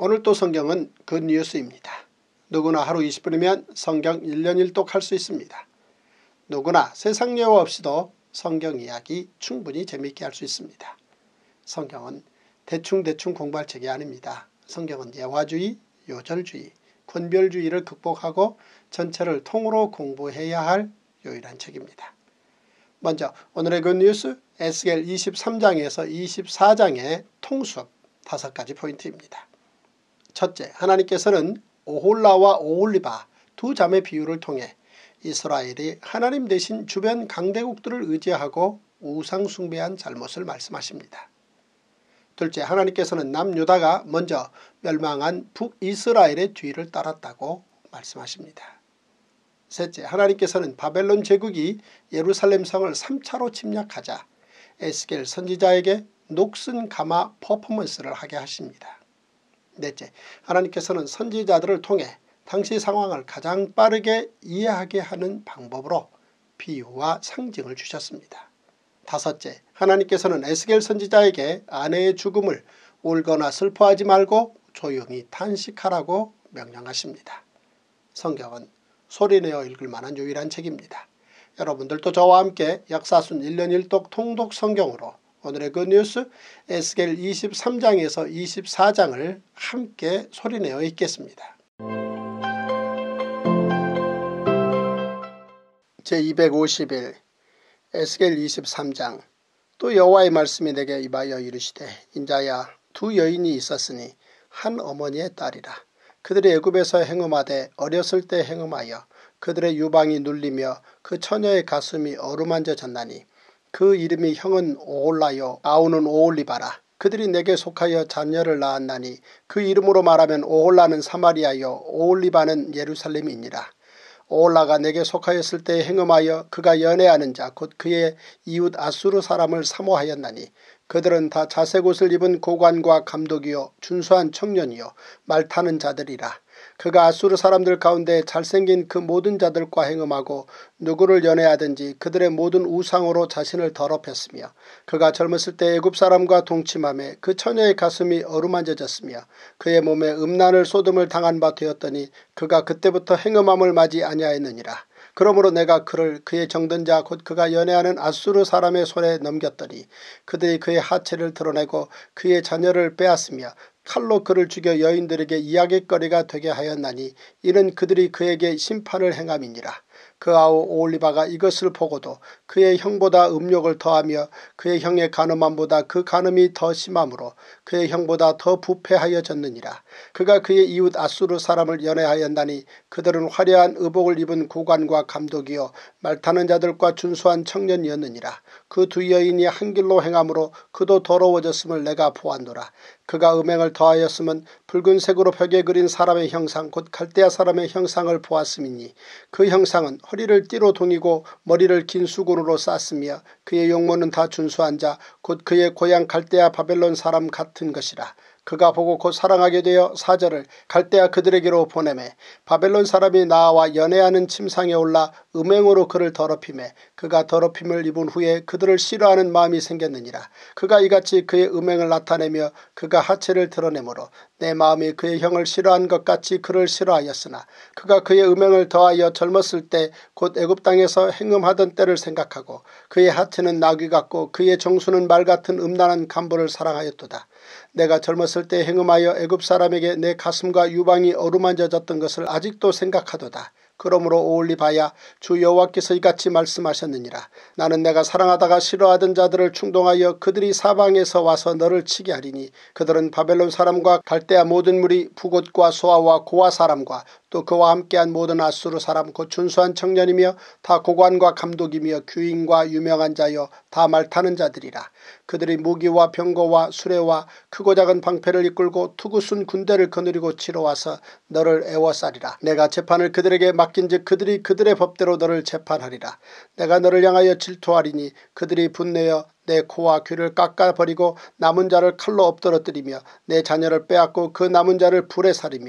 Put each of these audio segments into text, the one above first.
오늘 또 성경은 굿뉴스입니다. 누구나 하루 20분이면 성경 1년 1독 할 수 있습니다. 누구나 세상 예화 없이도 성경 이야기 충분히 재미있게 할 수 있습니다. 성경은 대충 공부할 책이 아닙니다. 성경은 예화주의, 요절주의, 권별주의를 극복하고 전체를 통으로 공부해야 할 유일한 책입니다. 먼저 오늘의 굿뉴스 에스겔 23장에서 24장의 통수업 5가지 포인트입니다. 첫째, 하나님께서는 오홀라와 오홀리바 두 자매 비유를 통해 이스라엘이 하나님 대신 주변 강대국들을 의지하고 우상 숭배한 잘못을 말씀하십니다. 둘째, 하나님께서는 남유다가 먼저 멸망한 북이스라엘의 뒤를 따랐다고 말씀하십니다. 셋째, 하나님께서는 바벨론 제국이 예루살렘 성을 3차로 침략하자 에스겔 선지자에게 녹슨 가마 퍼포먼스를 하게 하십니다. 넷째, 하나님께서는 선지자들을 통해 당시 상황을 가장 빠르게 이해하게 하는 방법으로 비유와 상징을 주셨습니다. 다섯째, 하나님께서는 에스겔 선지자에게 아내의 죽음을 울거나 슬퍼하지 말고 조용히 탄식하라고 명령하십니다. 성경은 소리내어 읽을 만한 유일한 책입니다. 여러분들도 저와 함께 역사순 1년 1독 통독 성경으로 오늘의 굿뉴스 에스겔 23장에서 24장을 함께 소리내어 읽겠습니다. 제251 에스겔 23장. 또 여호와의 말씀이 내게 임하여 이르시되 인자야, 두 여인이 있었으니 한 어머니의 딸이라. 그들이 애굽에서 행음하되 어렸을 때 행음하여 그들의 유방이 눌리며 그 처녀의 가슴이 어루만져졌나니 그 이름이 형은 오홀라요 아우는 오홀리바라. 그들이 내게 속하여 자녀를 낳았나니 그 이름으로 말하면 오홀라는 사마리아요 오홀리바는 예루살렘이니라. 오홀라가 내게 속하였을 때 행음하여 그가 연애하는 자 곧 그의 이웃 아수르 사람을 사모하였나니 그들은 다 자색 옷을 입은 고관과 감독이요 준수한 청년이요 말 타는 자들이라. 그가 아수르 사람들 가운데 잘생긴 그 모든 자들과 행음하고 누구를 연애하든지 그들의 모든 우상으로 자신을 더럽혔으며 그가 젊었을 때 애굽 사람과 동침하며 그 처녀의 가슴이 어루만져졌으며 그의 몸에 음란을 쏟음을 당한 바 되었더니 그가 그때부터 행음함을 맞이 아니하였느니라. 그러므로 내가 그를 그의 정든 자 곧 그가 연애하는 아수르 사람의 손에 넘겼더니 그들이 그의 하체를 드러내고 그의 자녀를 빼앗으며 칼로 그를 죽여 여인들에게 이야깃거리가 되게 하였나니 이는 그들이 그에게 심판을 행함이니라. 그 아우 오홀리바가 이것을 보고도 그의 형보다 음욕을 더하며 그의 형의 간음함보다 그 간음이 더 심함으로 그의 형보다 더 부패하여졌느니라. 그가 그의 이웃 아수르 사람을 연애하였나니 그들은 화려한 의복을 입은 고관과 감독이요 말타는 자들과 준수한 청년이었느니라. 그 두 여인이 한 길로 행함으로 그도 더러워졌음을 내가 보았노라. 그가 음행을 더하였음은 붉은색으로 벽에 그린 사람의 형상 곧 갈대아 사람의 형상을 보았음이니 그 형상은 허리를 띠로 동이고 머리를 긴 수건으로 쌌으며 그의 용모는 다 준수한 자 곧 그의 고향 갈대아 바벨론 사람 같은 것이라. 그가 보고 곧 사랑하게 되어 사절을 갈대아 그들에게로 보내매 바벨론 사람이 나와 연애하는 침상에 올라 음행으로 그를 더럽히매 그가 더럽힘을 입은 후에 그들을 싫어하는 마음이 생겼느니라. 그가 이같이 그의 음행을 나타내며 그가 하체를 드러내므로 내 마음이 그의 형을 싫어한 것 같이 그를 싫어하였으나 그가 그의 음행을 더하여 젊었을 때 곧 애굽 땅에서 행음하던 때를 생각하고 그의 하체는 나귀 같고 그의 정수는 말 같은 음란한 간보를 사랑하였도다. 내가 젊었을 때 행음하여 애굽 사람에게 내 가슴과 유방이 어루만져졌던 것을 아직도 생각하도다. 그러므로 오홀리바야, 주 여호와께서 이같이 말씀하셨느니라. 나는 내가 사랑하다가 싫어하던 자들을 충동하여 그들이 사방에서 와서 너를 치게 하리니 그들은 바벨론 사람과 갈대아 모든 무리 부곳과 소아와 고아 사람과 또 그와 함께한 모든 아수르 사람 곧 준수한 청년이며 다 고관과 감독이며 귀인과 유명한 자여 다 말타는 자들이라. 그들이 무기와 병거와 수레와 크고 작은 방패를 이끌고 투구순 군대를 거느리고 치러 와서 너를 애워싸리라. 내가 재판을 그들에게 맡긴즉 그들이 그들의 법대로 너를 재판하리라. 내가 너를 향하여 질투하리니 그들이 분내어 내 코와 귀를 깎아버리고 남은 자를 칼로 엎드러뜨리며 내 자녀를 빼앗고 그 남은 자를 불에 살이며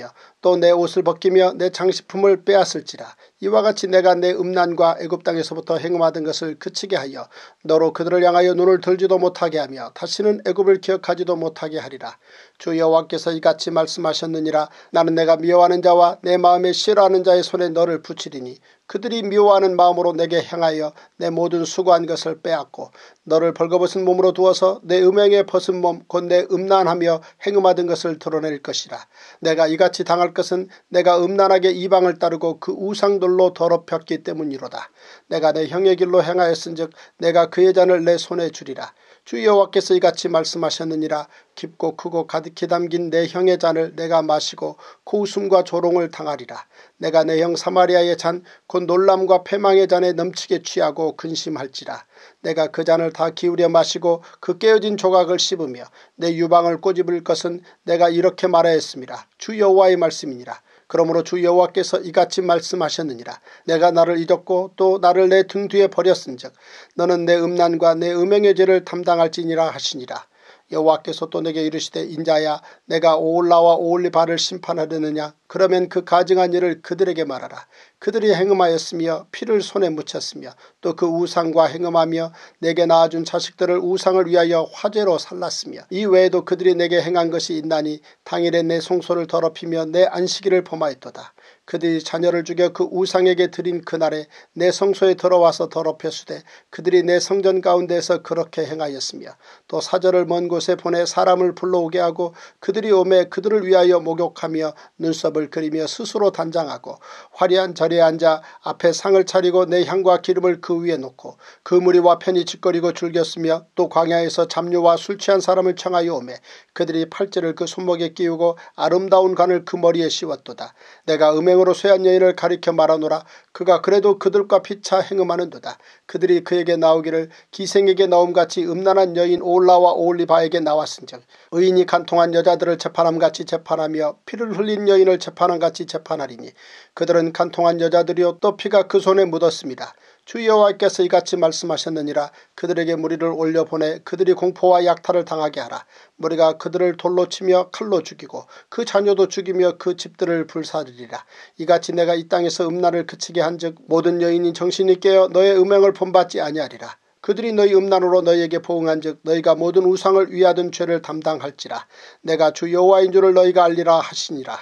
또 내 옷을 벗기며 내 장식품을 빼앗을지라. 이와 같이 내가 내 음란과 애굽 땅에서부터 행음하던 것을 그치게 하여 너로 그들을 향하여 눈을 들지도 못하게 하며 다시는 애굽을 기억하지도 못하게 하리라. 주 여호와께서 이같이 말씀하셨느니라. 나는 내가 미워하는 자와 내 마음에 싫어하는 자의 손에 너를 붙이리니 그들이 미워하는 마음으로 내게 향하여 내 모든 수고한 것을 빼앗고 너를 벌거벗은 몸으로 두어서 내 음행에 벗은 몸 곧 내 음란하며 행음하던 것을 드러낼 것이라. 내가 이같이 당할 것은 내가 음란하게 이방을 따르고 그 우상들로 더럽혔기 때문이로다. 내가 내 형의 길로 행하였은즉 내가 그의 잔을 내 손에 주리라. 주 여호와께서 이같이 말씀하셨느니라. 깊고 크고 가득히 담긴 내 형의 잔을 내가 마시고 고웃음과 조롱을 당하리라. 내가 내 형 사마리아의 잔 곧 놀람과 패망의 잔에 넘치게 취하고 근심할지라. 내가 그 잔을 다 기울여 마시고 그 깨어진 조각을 씹으며 내 유방을 꼬집을 것은 내가 이렇게 말하였습니다. 주 여호와의 말씀이니라. 그러므로 주 여호와께서 이같이 말씀하셨느니라. 내가 나를 잊었고 또 나를 내 등 뒤에 버렸은즉 너는 내 음란과 내 음행의 죄를 담당할지니라 하시니라. 여호와께서 또 내게 이르시되 인자야 내가 오홀라와 오홀리바를 심판하려느냐. 그러면 그 가증한 일을 그들에게 말하라. 그들이 행음하였으며 피를 손에 묻혔으며 또 그 우상과 행음하며 내게 낳아준 자식들을 우상을 위하여 화제로 살랐으며 이 외에도 그들이 내게 행한 것이 있나니 당일에 내 성소를 더럽히며 내 안식일을 범하였도다. 그들이 자녀를 죽여 그 우상에게 드린 그날에 내 성소에 들어와서 더럽혔으되 그들이 내 성전 가운데에서 그렇게 행하였으며 또 사절을 먼 곳에 보내 사람을 불러오게 하고 그들이 오매 그들을 위하여 목욕하며 눈썹을 그리며 스스로 단장하고 화려한 절에 앉아 앞에 상을 차리고 내 향과 기름을 그 위에 놓고 그 무리와 편히 짓거리고 즐겼으며 또 광야에서 잡류와 술 취한 사람을 청하여 오매 그들이 팔찌를 그 손목에 끼우고 아름다운 관을 그 머리에 씌웠도다. 내가 음행으로 쇠한 여인을 가리켜 말하노라. 그가 그래도 그들과 피차 행음하는도다. 그들이 그에게 나오기를 기생에게 나옴같이 음란한 여인 오홀라와 오홀리바에게 나왔은즉 의인이 간통한 여자들을 재판함같이 재판하며 피를 흘린 여인을 재판함같이 재판하리니 그들은 간통한 여자들이요 또 피가 그 손에 묻었습니다. 주 여호와께서 이같이 말씀하셨느니라. 그들에게 무리를 올려보내 그들이 공포와 약탈을 당하게 하라. 무리가 그들을 돌로 치며 칼로 죽이고 그 자녀도 죽이며 그 집들을 불사르리라. 이같이 내가 이 땅에서 음란을 그치게 한즉 모든 여인이 정신이 깨어 너의 음행을 본받지 아니하리라. 그들이 너희 음란으로 너희에게 보응한즉 너희가 모든 우상을 위하던 죄를 담당할지라. 내가 주 여호와인 줄을 너희가 알리라 하시니라.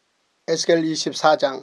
에스겔 24장.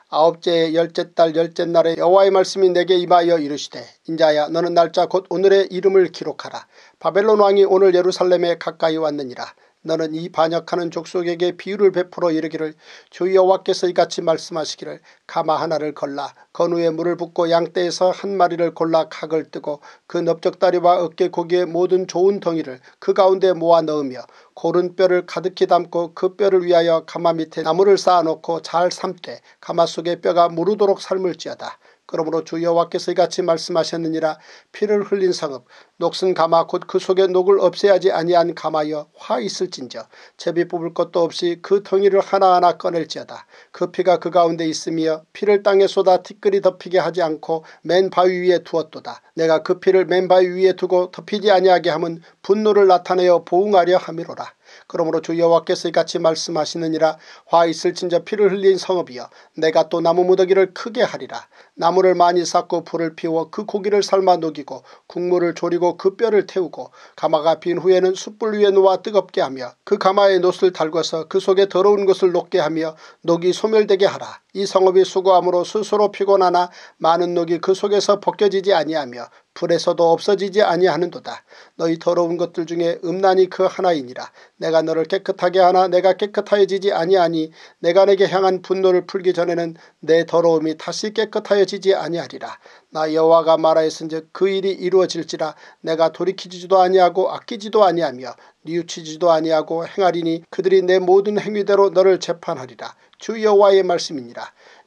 아홉째의 열째 달 열째 날에 여호와의 말씀이 내게 임하여 이르시되 인자야 너는 날짜 곧 오늘의 이름을 기록하라. 바벨론 왕이 오늘 예루살렘에 가까이 왔느니라. 너는 이 반역하는 족속에게 비유를 베풀어 이르기를 주 여호와께서 이같이 말씀하시기를 가마 하나를 걸라 건우에 물을 붓고 양떼에서 한 마리를 골라 각을 뜨고 그 넓적다리와 어깨 고기의 모든 좋은 덩이를 그 가운데 모아 넣으며 고른 뼈를 가득히 담고 그 뼈를 위하여 가마 밑에 나무를 쌓아놓고 잘 삶되 가마 속의 뼈가 무르도록 삶을지어다. 그러므로 주 여호와께서 이같이 말씀하셨느니라. 피를 흘린 성읍 녹슨 가마 곧 그 속에 녹을 없애야지 아니한 가마여 화 있을진저 제비 뽑을 것도 없이 그 덩이를 하나하나 꺼낼지어다. 그 피가 그 가운데 있으며 피를 땅에 쏟아 티끌이 덮이게 하지 않고 맨 바위 위에 두었도다. 내가 그 피를 맨 바위 위에 두고 덮이지 아니하게 함은 분노를 나타내어 보응하려 함이로라. 그러므로 주 여호와께서 이같이 말씀하시느니라. 화 있을진저 피를 흘린 성읍이여 내가 또 나무 무더기를 크게 하리라. 나무를 많이 쌓고 불을 피워 그 고기를 삶아 녹이고 국물을 졸이고 그 뼈를 태우고 가마가 빈 후에는 숯불 위에 놓아 뜨겁게 하며 그 가마에 놋을 달궈서 그 속에 더러운 것을 녹게 하며 녹이 소멸되게 하라. 이 성읍이 수고함으로 스스로 피곤하나 많은 녹이 그 속에서 벗겨지지 아니하며 불에서도 없어지지 아니하는도다. 너희 더러운 것들 중에 음란이 그 하나이니라. 내가 너를 깨끗하게 하나 내가 깨끗하여지지 아니하니 내가 내게 향한 분노를 풀기 전에는 내 더러움이 다시 깨끗하여지지 아니하리라. 나 여호와가 말하였은즉 그 일이 이루어질지라. 내가 돌이키지도 아니하고 아끼지도 아니하며 뉘우치지도 아니하고 행하리니 그들이 내 모든 행위대로 너를 재판하리라. 주 여호와의 말씀이니라.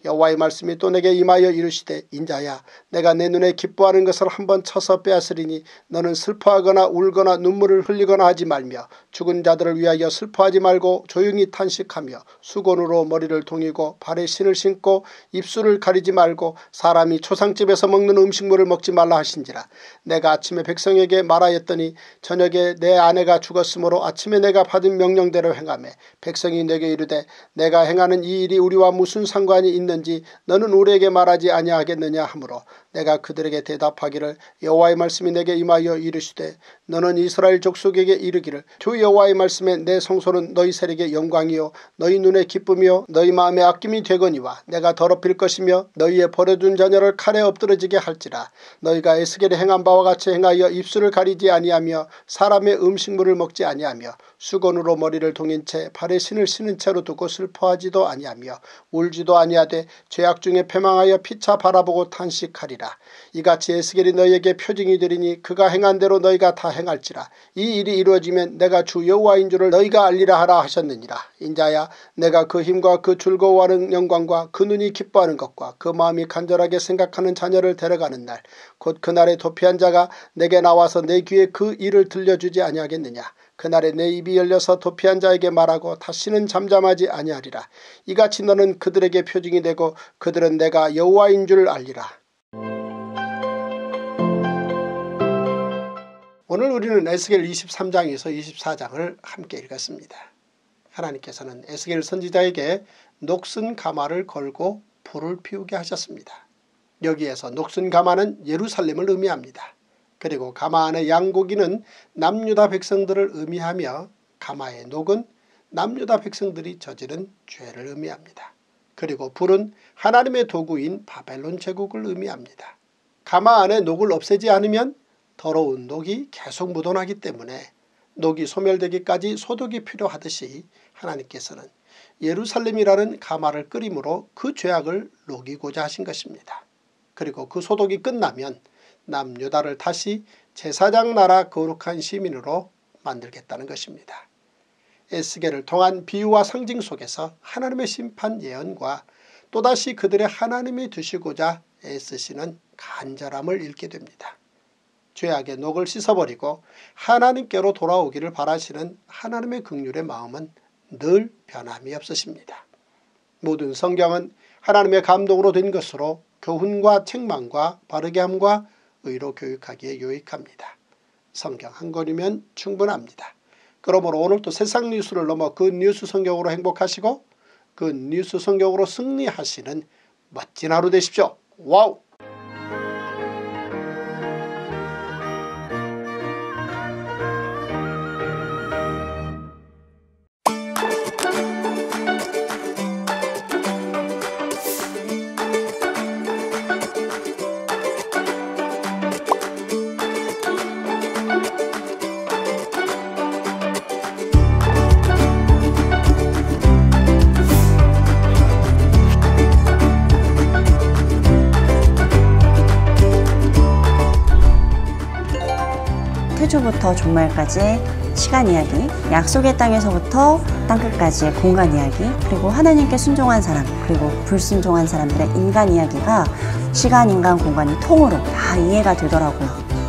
여호와의 말씀이 또 내게 임하여 이르시되 인자야 내가 내 눈에 기뻐하는 것을 한번 쳐서 빼앗으리니 너는 슬퍼하거나 울거나 눈물을 흘리거나 하지 말며 죽은 자들을 위하여 슬퍼하지 말고 조용히 탄식하며 수건으로 머리를 동이고 발에 신을 신고 입술을 가리지 말고 사람이 초상집에서 먹는 음식물을 먹지 말라 하신지라. 내가 아침에 백성에게 말하였더니 저녁에 내 아내가 죽었으므로 아침에 내가 받은 명령대로 행하매 백성이 내게 이르되 내가 행하는 이 일이 우리와 무슨 상관이 있는지 너는 우리에게 말하지 아니하겠느냐 하므로 내가 그들에게 대답하기를 여호와의 말씀이 내게 임하여 이르시되 너는 이스라엘 족속에게 이르기를 주 여호와의 말씀에 내 성소는 너희 세력의 영광이요 너희 눈에 기쁨이요 너희 마음에 아낌이 되거니와 내가 더럽힐 것이며 너희의 버려둔 자녀를 칼에 엎드러지게 할지라. 너희가 에스겔이 행한 바와 같이 행하여 입술을 가리지 아니하며 사람의 음식물을 먹지 아니하며 수건으로 머리를 동인 채 발에 신을 신은 채로 두고 슬퍼하지도 아니하며 울지도 아니하되 죄악 중에 패망하여 피차 바라보고 탄식하리라. 이같이 에스겔이 너희에게 표징이 되리니 그가 행한 대로 너희가 다 행할지라. 이 일이 이루어지면 내가 주 여호와인 줄을 너희가 알리라 하라 하셨느니라. 인자야 내가 그 힘과 그 즐거워하는 영광과 그 눈이 기뻐하는 것과 그 마음이 간절하게 생각하는 자녀를 데려가는 날 곧 그날에 도피한 자가 내게 나와서 내 귀에 그 일을 들려주지 아니하겠느냐. 그날에 내 입이 열려서 도피한 자에게 말하고 다시는 잠잠하지 아니하리라. 이같이 너는 그들에게 표징이 되고 그들은 내가 여호와인 줄 알리라. 오늘 우리는 에스겔 23장에서 24장을 함께 읽었습니다. 하나님께서는 에스겔 선지자에게 녹슨 가마를 걸고 불을 피우게 하셨습니다. 여기에서 녹슨 가마는 예루살렘을 의미합니다. 그리고 가마 안의 양고기는 남유다 백성들을 의미하며 가마의 녹은 남유다 백성들이 저지른 죄를 의미합니다. 그리고 불은 하나님의 도구인 바벨론 제국을 의미합니다. 가마 안에 녹을 없애지 않으면 더러운 녹이 계속 묻어나기 때문에 녹이 소멸되기까지 소독이 필요하듯이 하나님께서는 예루살렘이라는 가마를 끓임으로 그 죄악을 녹이고자 하신 것입니다. 그리고 그 소독이 끝나면 남유다를 다시 제사장 나라 거룩한 시민으로 만들겠다는 것입니다. 에스겔을 통한 비유와 상징 속에서 하나님의 심판 예언과 또다시 그들의 하나님이 되시고자 애쓰시는 간절함을 읽게 됩니다. 죄악의 녹을 씻어버리고 하나님께로 돌아오기를 바라시는 하나님의 긍휼의 마음은 늘 변함이 없으십니다. 모든 성경은 하나님의 감동으로 된 것으로 교훈과 책망과 바르게함과 의로 교육하기에 유익합니다. 성경 한 권이면 충분합니다. 그러므로 오늘도 세상 뉴스를 넘어 그 뉴스 성경으로 행복하시고 그 뉴스 성경으로 승리하시는 멋진 하루 되십시오. 와우! 태초부터 종말까지의 시간 이야기, 약속의 땅에서부터 땅끝까지의 공간 이야기, 그리고 하나님께 순종한 사람, 그리고 불순종한 사람들의 인간 이야기가 시간, 인간, 공간이 통으로 다 이해가 되더라고요.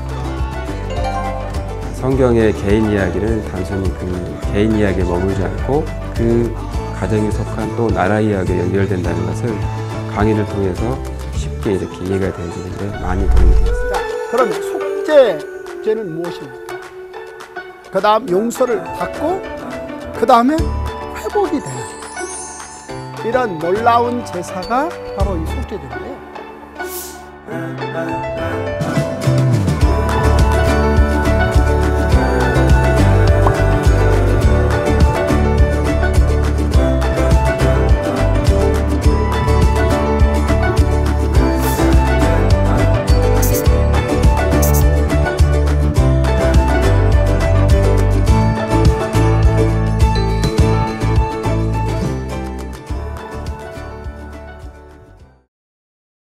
성경의 개인 이야기는 단순히 그 개인 이야기에 머물지 않고 그 가정에 속한 또 나라 이야기에 연결된다는 것을 강의를 통해서 쉽게 이렇게 이해가 되어지는데 많이 도움이 되었습니다. 그러면 속죄는 무엇입니까? 그 다음 용서를 받고 그 다음에 회복이 되는 이런 놀라운 제사가 바로 이 속죄제인데요.